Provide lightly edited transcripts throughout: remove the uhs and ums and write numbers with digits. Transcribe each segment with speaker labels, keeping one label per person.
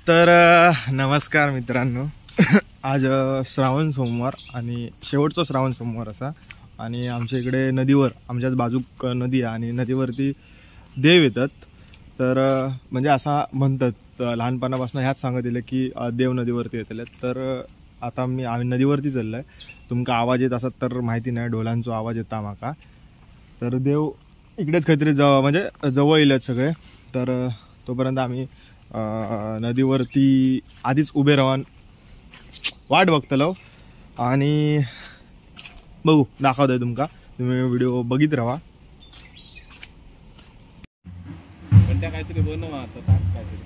Speaker 1: तर नमस्कार मित्रांनो. आज श्रावण सोमवार आणि शेवटचा श्रावण सोमवार असा, आणि आमच्या इकडे नदीवर आमच्याच बाजूक नदी आहे आणि नदीवरती देव येतात. तर म्हणजे असा म्हणतात लहानपणापासून ह्याच सांगत दिलं की देव नदीवरती येतले. तर आता आम्ही नदीवरती चाललो आहे. तुमका आवाज येत असत तर माहिती नाही, ढोलांचा आवाज येता माका. तर देव इकडेच काहीतरी म्हणजे जवळ येलेत सगळे. तर तोपर्यंत आम्ही नदीवरती आधीच उभे राहून वाट बघतलो आणि बघू दाखवतोय तुमका. तुम्ही व्हिडिओ बघित राहा.
Speaker 2: काहीतरी बनवा आता काहीतरी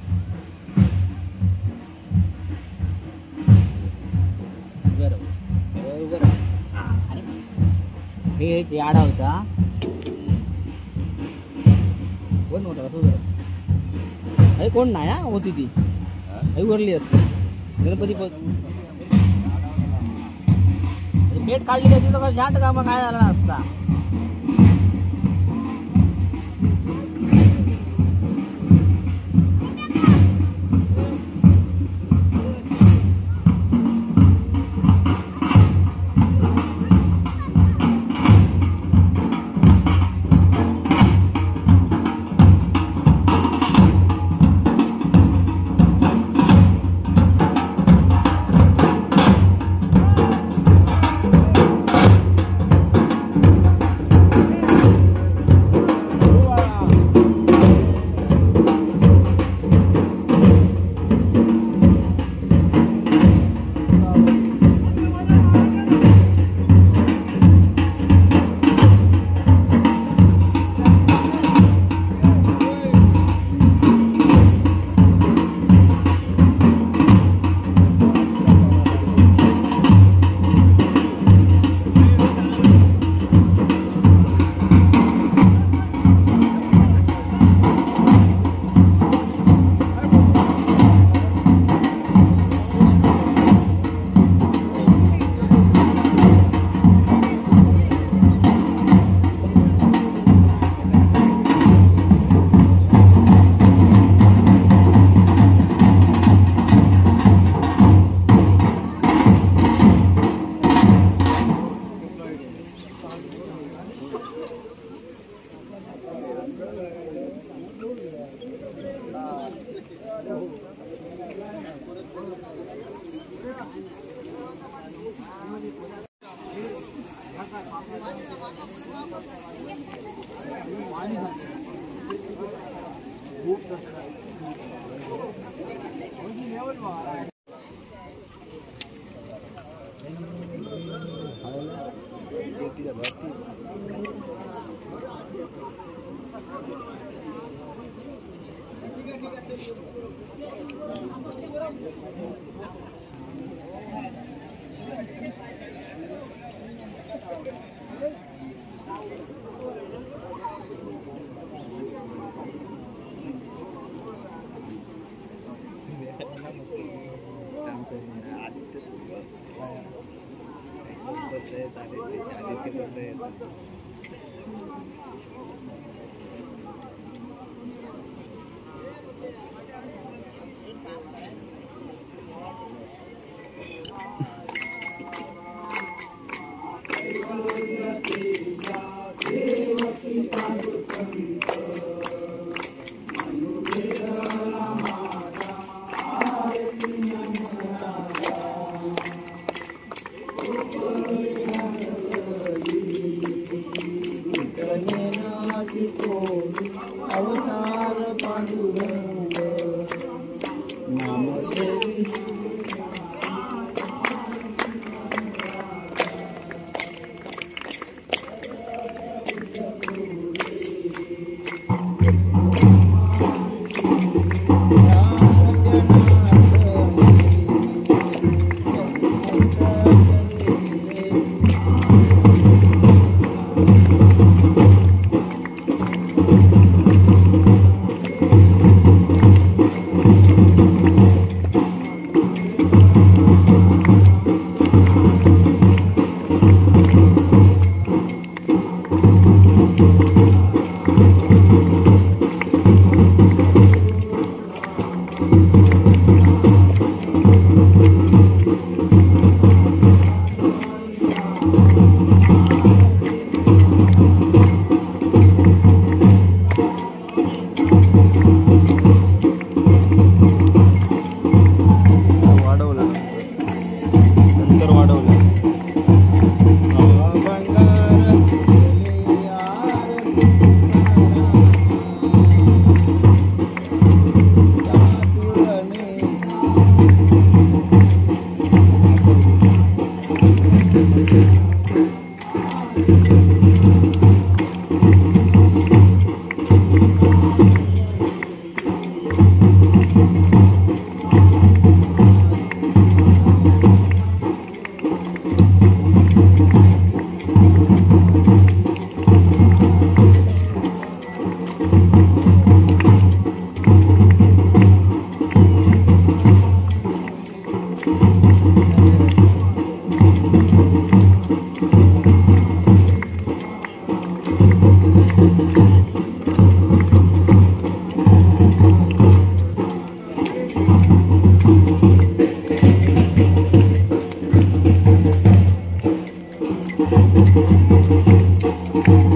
Speaker 3: हे आडा होता कोण होता कसं अरे कोण नाही होती ती आई वरली असते गणपती पेट काढली का तिथं शांत कामा काय झाला असता.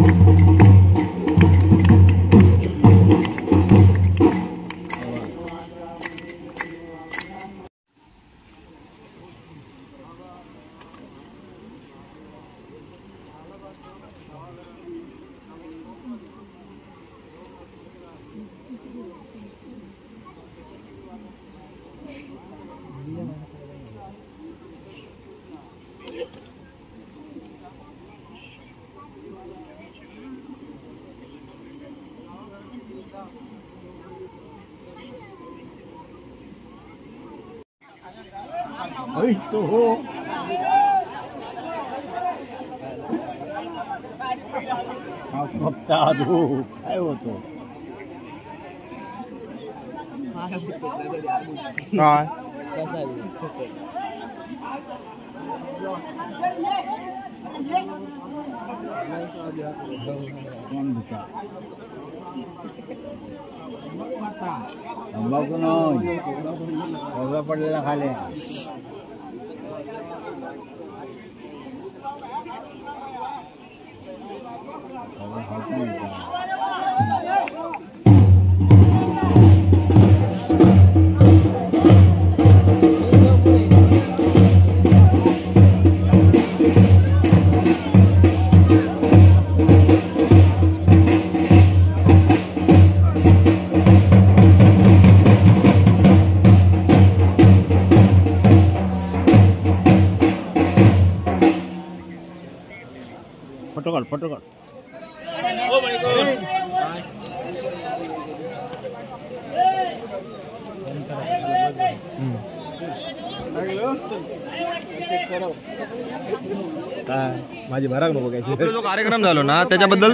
Speaker 4: काय होतो
Speaker 1: काय
Speaker 4: तंबाखू नाही पडलेला खाले फोटो काढ
Speaker 1: काय माझी भराक नको काय जो कार्यक्रम झालो ना त्याच्याबद्दल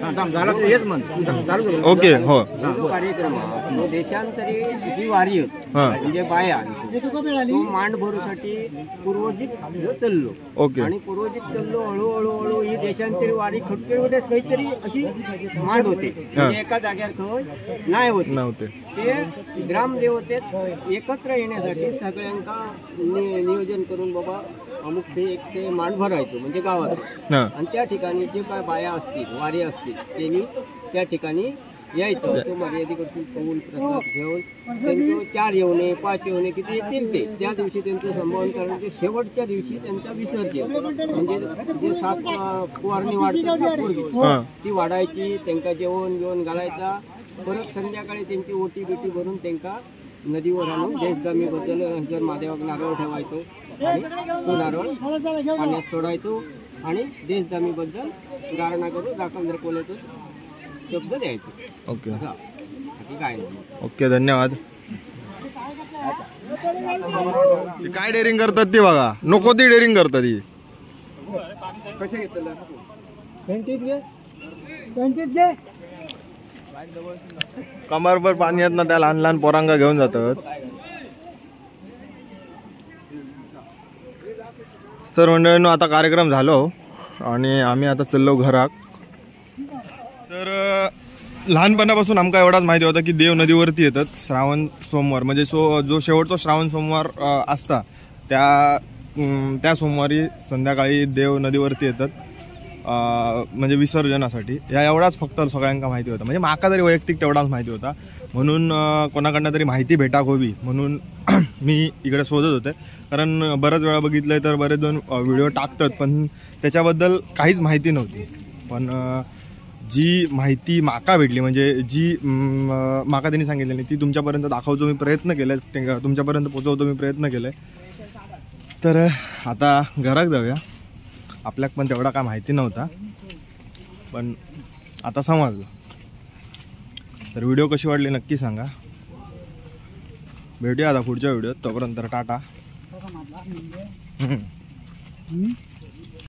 Speaker 1: ओके हो
Speaker 5: जो कार्यक्रम हा, तो देशांतरी जी वारी
Speaker 1: हा.
Speaker 5: म्हणजे बाया तो मांड भरूसाठी पूर्वजित चाललो
Speaker 1: ओके
Speaker 5: आणि पूर्वजित चाललो हळूहळू ही देशांतरी वारी खटकेमध्ये काहीतरी अशी मांड होते म्हणजे एका जाग्यार खंय नाही होत
Speaker 1: नव्हते
Speaker 5: ते ग्रामदेवतेत एकत्र येण्यासाठी सगळ्यांका नियोजन करून बाबा अमुक ते मांड भरायचो म्हणजे गावात
Speaker 1: हा
Speaker 5: आणि त्या ठिकाणी जे काय बाया असतील वारी असतील त्यांनी त्या ठिकाणी यायचं असं मर्यादेकडून कौल प्रसाद घेऊन त्यांचं 4 येवणे 5 येवणे किती येतील ते त्या दिवशी त्यांचं संबोधन करून ते शेवटच्या दिवशी त्यांचा विसर्जन म्हणजे जे 7 फुवारणी वाढतात ना पोरगी
Speaker 1: हा
Speaker 5: ती वाढायची त्यांना जेवण घालायचा परत संध्याकाळी त्यांची ओटी बिटी भरून त्यांना नदीवर आणून देशगामीबद्दल जर महादेवाक नारळ ठेवायचो आणि तो नारळ पाण्यात सोडायचो आणि देशगामीबद्दल गारणा करून राखण रखवण्याचं शब्द द्यायचो
Speaker 1: ओके
Speaker 5: असं बाकी काय नाही
Speaker 1: ओके धन्यवाद ते काय डेअरिंग करतात ती बघा नको ती डेअरिंग करतात ती कमरभर पाणी येत ना त्या लहान लहान पोरांगा घेऊन जातात तर मंडळींनो आता कार्यक्रम झालो आणि आम्ही आता चाललो घराक तर लहानपणापासून आमका एवढाच माहिती होता की देव नदीवरती येतात श्रावण सोमवार म्हणजे जो शेवटचा श्रावण सोमवार असता त्या सोमवारी संध्याकाळी देव नदीवरती येतात म्हणजे विसर्जनासाठी या एवढाच फक्त सगळ्यांना माहिती होता म्हणजे माका तरी वैयक्तिक तेवढाच माहिती होता म्हणून कोणाकडनं तरी माहिती भेटाक हवी म्हणून मी इकडे शोधत होते कारण बऱ्याच वेळा बघितलंय तर बरेच जण व्हिडिओ टाकतात पण त्याच्याबद्दल काहीच माहिती नव्हती पण जी माहिती माका भेटली म्हणजे जी माका त्यांनी सांगितली ती तुमच्यापर्यंत दाखवतो मी प्रयत्न केले तुमच्यापर्यंत पोहोचवतो मी प्रयत्न केले तर आता घरात जाऊया आपल्याक पण तेवढा काय माहिती नव्हता पण आता समजलं तर व्हिडिओ कशी वाटली नक्की सांगा भेटूया आता पुढच्या व्हिडिओत तोपर्यंत टाटा